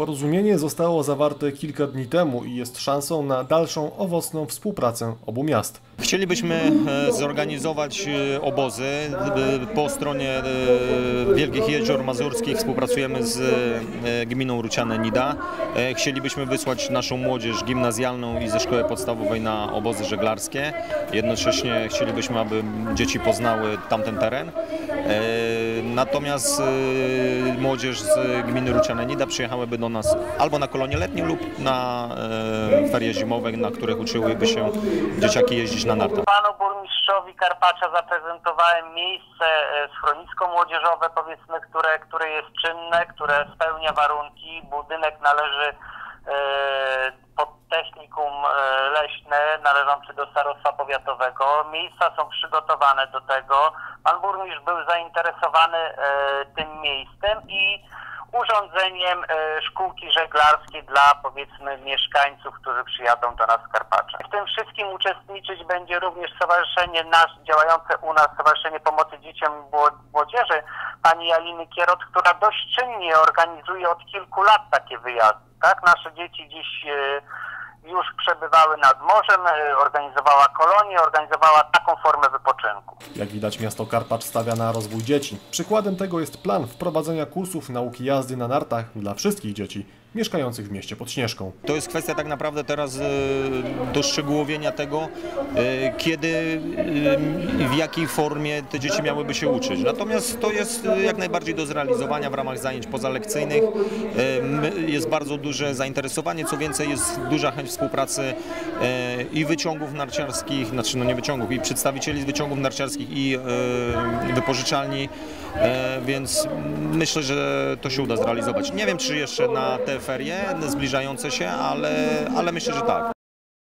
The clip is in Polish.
Porozumienie zostało zawarte kilka dni temu i jest szansą na dalszą owocną współpracę obu miast. Chcielibyśmy zorganizować obozy po stronie Wielkich Jezior Mazurskich. Współpracujemy z gminą Ruciane-Nida. Chcielibyśmy wysłać naszą młodzież gimnazjalną i ze szkoły podstawowej na obozy żeglarskie. Jednocześnie chcielibyśmy, aby dzieci poznały tamten teren. Natomiast młodzież z gminy Ruciane-Nida przyjechałaby do nas albo na kolonie letnie lub na ferie zimowe, na których uczyłyby się dzieciaki jeździć na nartach. Panu burmistrzowi Karpacza zaprezentowałem miejsce, schronisko młodzieżowe, powiedzmy, które jest czynne, które spełnia warunki. Budynek należy pod technikum leśne należący do starostwa powiatowego. Miejsca są przygotowane do tego. Pan burmistrz był zainteresowany tym miejscem i urządzeniem szkółki żeglarskiej dla, powiedzmy, mieszkańców, którzy przyjadą do nas z Karpacza. W tym wszystkim uczestniczyć będzie również stowarzyszenie działające u nas, Stowarzyszenie Pomocy Dzieciom i Młodzieży, pani Aliny Kierot, która dość czynnie organizuje od kilku lat takie wyjazdy. Tak? Nasze dzieci dziś już przebywały nad morzem, organizowała kolonie, organizowała taką formę wypoczynku. Jak widać, miasto Karpacz stawia na rozwój dzieci. Przykładem tego jest plan wprowadzenia kursów nauki jazdy na nartach dla wszystkich dzieci mieszkających w mieście pod Śnieżką. To jest kwestia tak naprawdę teraz doszczegółowienia tego, kiedy i w jakiej formie te dzieci miałyby się uczyć. Natomiast to jest jak najbardziej do zrealizowania w ramach zajęć pozalekcyjnych. Jest bardzo duże zainteresowanie, co więcej jest duża chęć współpracy i wyciągów narciarskich, znaczy no nie wyciągów, i przedstawicieli z wyciągów narciarskich i wypożyczalni, więc myślę, że to się uda zrealizować. Nie wiem, czy jeszcze na te ferie zbliżające się, ale myślę, że tak.